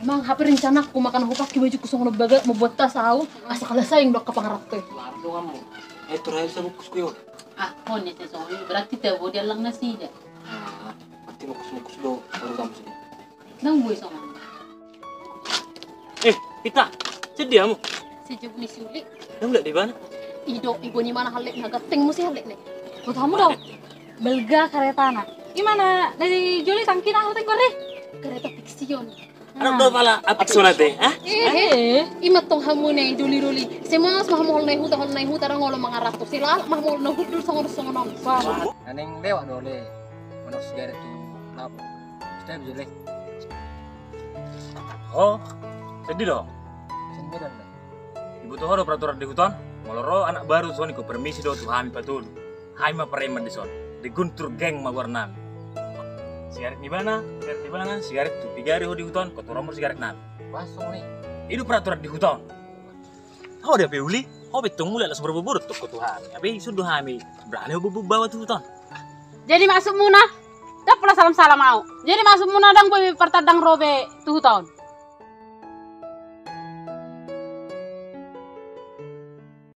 Emang HP rencana aku makan aku pakai baju kusung bagat mau buat tas tahu asal kalah sayang dok ke pangarap tuh. Laro kamu. Terakhir saya bukus ko yun. Oh, nito so. Berarti tayo dia lang na sida. Pati bukus-bukus do. Baru kamu sini. Nang buhay sa mga. Pita. Sedih kamu. Si Jug ni Sulik. Kamu lihat di mana? Ido ibu ni mana halik na gating mo si halik nih. Buat kamu dong. Belga kereta na. Gimana dari Juli tangkin aku tengok deh. Kereta fiksiun. Anak do pala apik sunate, ha? Imat tong hamu nih duli. Semas mahmol nih huta ngolo mangarap tuh. Sila mahmol nih hutul songor nong. Aneng lewat dole. Menurut segala itu lapo. Sudah bisa Oh, sedih dong. sembilan deh. Ibu tuh ada peraturan di hutan. Maloro anak baru son ikut permisi do tuh hami patul. Hai ma preman di son. Di guntur geng ma warna. Sigaret di mana? Sigaret tuh 3 hari di hutan. Kotor nomor sigaret nan. Pasung nih. Itu peraturan di hutan. Oh dia beuli. Oh betung mulai lah seberapa burut tuh ketuhan. Tapi sudah hami berani bubu bawa tuh hutan. Jadi masuk muna. Dah pula salam-salam mau. Jadi masuk muna dang boy pertadang robe tuh tahun.